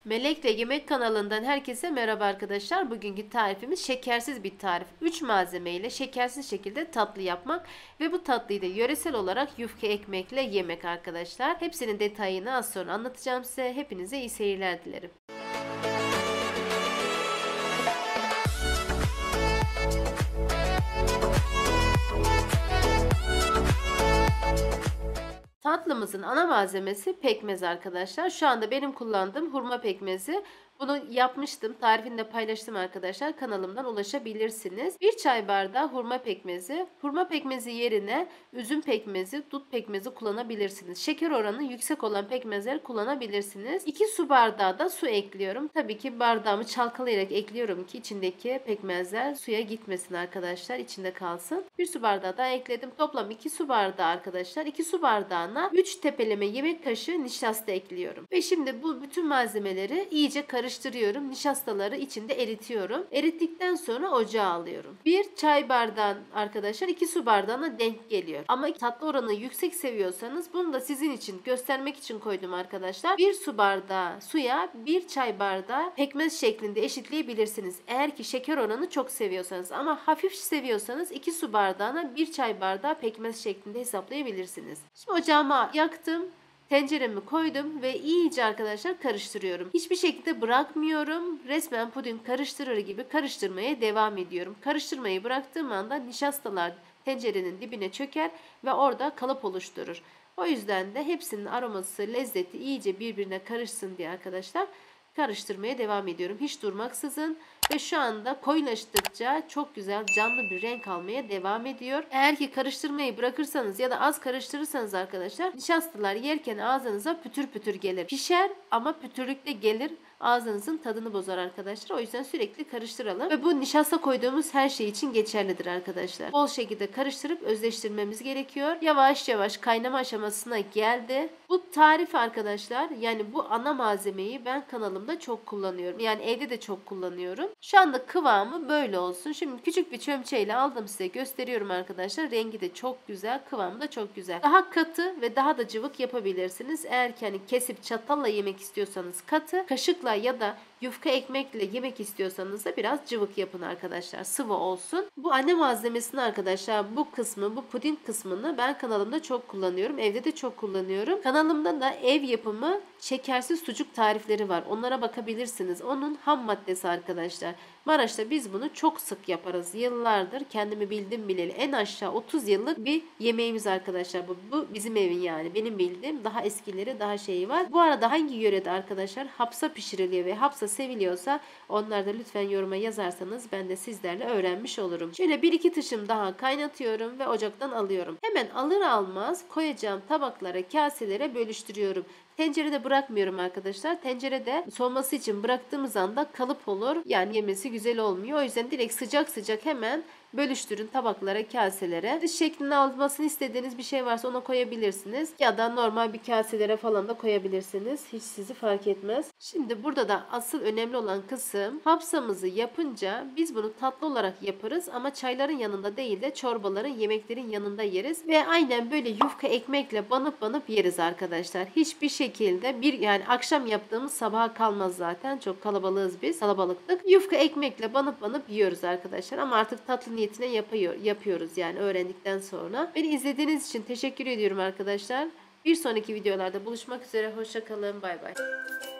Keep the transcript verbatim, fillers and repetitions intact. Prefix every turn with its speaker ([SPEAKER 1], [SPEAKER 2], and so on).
[SPEAKER 1] Melek ve Yemek kanalından herkese merhaba arkadaşlar. Bugünkü tarifimiz şekersiz bir tarif. üç malzeme ile şekersiz şekilde tatlı yapmak ve bu tatlıyı da yöresel olarak yufka ekmekle yemek arkadaşlar. Hepsinin detayını az sonra anlatacağım size. Hepinize iyi seyirler dilerim. Tatlımızın ana malzemesi pekmez arkadaşlar. Şu anda benim kullandığım hurma pekmezi. Bunu yapmıştım. Tarifini de paylaştım arkadaşlar. Kanalımdan ulaşabilirsiniz. Bir çay bardağı hurma pekmezi. Hurma pekmezi yerine üzüm pekmezi, dut pekmezi kullanabilirsiniz. Şeker oranı yüksek olan pekmezleri kullanabilirsiniz. iki su bardağı da su ekliyorum. Tabii ki bardağımı çalkalayarak ekliyorum ki içindeki pekmezler suya gitmesin arkadaşlar. İçinde kalsın. bir su bardağı daha ekledim. Toplam iki su bardağı arkadaşlar. iki su bardağına üç tepeleme yemek kaşığı nişasta ekliyorum. Ve şimdi bu bütün malzemeleri iyice karıştırıyorum. Karıştırıyorum. Nişastaları içinde eritiyorum. Erittikten sonra ocağa alıyorum. Bir çay bardağı arkadaşlar iki su bardağına denk geliyor. Ama tatlı oranı yüksek seviyorsanız bunu da sizin için göstermek için koydum arkadaşlar. bir su bardağı suya bir çay bardağı pekmez şeklinde eşitleyebilirsiniz. Eğer ki şeker oranı çok seviyorsanız, ama hafif seviyorsanız iki su bardağına bir çay bardağı pekmez şeklinde hesaplayabilirsiniz. Şimdi ocağıma yaktım. Tenceremi koydum ve iyice arkadaşlar karıştırıyorum. Hiçbir şekilde bırakmıyorum. Resmen puding karıştırır gibi karıştırmaya devam ediyorum. Karıştırmayı bıraktığım anda nişastalar tencerenin dibine çöker ve orada kalıp oluşturur. O yüzden de hepsinin aroması, lezzeti iyice birbirine karışsın diye arkadaşlar karıştırmaya devam ediyorum. Hiç durmaksızın. Ve şu anda koyulaştıkça çok güzel canlı bir renk almaya devam ediyor. Eğer ki karıştırmayı bırakırsanız ya da az karıştırırsanız arkadaşlar nişastalar yerken ağzınıza pütür pütür gelir. Pişer ama pütürlükle gelir. Ağzınızın tadını bozar arkadaşlar. O yüzden sürekli karıştıralım. Ve bu nişasta koyduğumuz her şey için geçerlidir arkadaşlar. Bol şekilde karıştırıp özleştirmemiz gerekiyor. Yavaş yavaş kaynama aşamasına geldi. Bu tarif arkadaşlar, yani bu ana malzemeyi ben kanalımda çok kullanıyorum. Yani evde de çok kullanıyorum. Şu anda kıvamı böyle olsun. Şimdi küçük bir çömçeyle aldım, size gösteriyorum arkadaşlar. Rengi de çok güzel, kıvamı da çok güzel. Daha katı ve daha da cıvık yapabilirsiniz. Eğer ki hani kesip çatalla yemek istiyorsanız katı, kaşıkla ya da yufka ekmekle yemek istiyorsanız da biraz cıvık yapın arkadaşlar. Sıvı olsun. Bu anne malzemesini arkadaşlar, bu kısmı, bu puding kısmını ben kanalımda çok kullanıyorum. Evde de çok kullanıyorum. Kanalımda da ev yapımı şekersiz sucuk tarifleri var. Onlara bakabilirsiniz. Onun ham maddesi arkadaşlar. Maraş'ta biz bunu çok sık yaparız. Yıllardır kendimi bildim bileli en aşağı otuz yıllık bir yemeğimiz arkadaşlar. Bu, bu bizim evin yani. Benim bildiğim daha eskileri, daha şeyi var. Bu arada hangi yörede arkadaşlar hapsa pişiriliyor ve hapsa seviliyorsa onlar da lütfen yoruma yazarsanız ben de sizlerle öğrenmiş olurum. Şöyle bir iki tışım daha kaynatıyorum ve ocaktan alıyorum. Hemen alır almaz koyacağım tabaklara, kaselere bölüştürüyorum. Tencerede bırakmıyorum arkadaşlar. Tencerede soğuması için bıraktığımız anda kalıp olur. Yani yemesi güzel olmuyor. O yüzden direkt sıcak sıcak hemen bölüştürün tabaklara, kaselere. Dış şeklini almasını istediğiniz bir şey varsa ona koyabilirsiniz. Ya da normal bir kaselere falan da koyabilirsiniz. Hiç sizi fark etmez. Şimdi burada da asıl önemli olan kısım, hapsamızı yapınca biz bunu tatlı olarak yaparız ama çayların yanında değil de çorbaların, yemeklerin yanında yeriz. Ve aynen böyle yufka ekmekle banıp banıp yeriz arkadaşlar. Hiçbir şekilde bir yani akşam yaptığımız sabaha kalmaz zaten. Çok kalabalığız biz. Kalabalıklık. Yufka ekmekle banıp banıp yiyoruz arkadaşlar. Ama artık tatlı niyetine yapıyor, yapıyoruz yani öğrendikten sonra. Beni izlediğiniz için teşekkür ediyorum arkadaşlar. Bir sonraki videolarda buluşmak üzere. Hoşça kalın. Bay bay.